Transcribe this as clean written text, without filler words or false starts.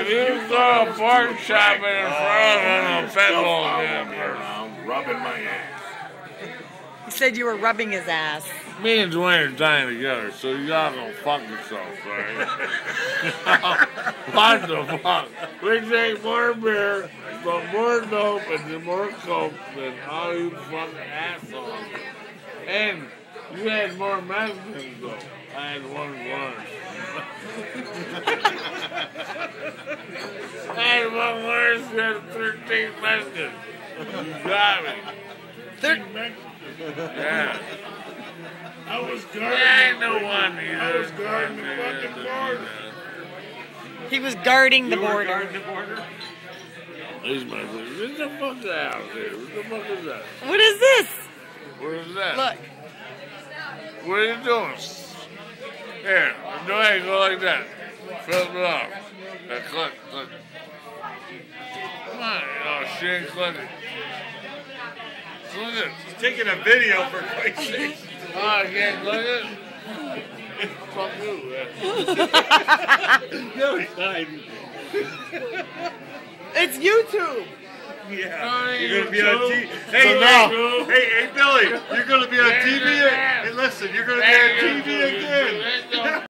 If you go to pork shopping in front of a pit bull again, I'm rubbing my ass. He said you were rubbing his ass. me and Duane are dying together, so y'all gonna fuck yourselves, right? What the fuck? We drink more beer, but more dope and more coke than all you fucking assholes. And you had more Mexicans though. I had one lunch. I had one lunch, you had 13 Mexicans. You got me. 13 Mexicans. Yeah. I was guarding. I ain't no one either. I was guarding the fucking border. He was guarding the You were border. guarding the border? These motherfuckers. Get the fuck out here. What the fuck is that? What is this? What is that? Look. What are you doing? Here, go ahead, go like that. Flip it up. Now click. Come on, oh, she ain't clicking. Click it. He's taking a video for Christ's sake. Oh, I can't click it? Fuck you, man. No, he's hiding. It's YouTube. Yeah. Oh, You're gonna be on TV. So Hey, Billy, you're gonna be on TV. Hey, listen, you're gonna be on TV again.